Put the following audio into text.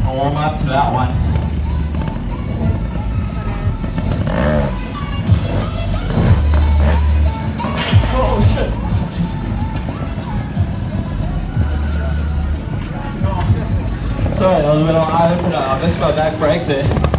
I'll warm up to that one. Oh shit. Sorry, that was a bit of eye opener. I missed my back brake there.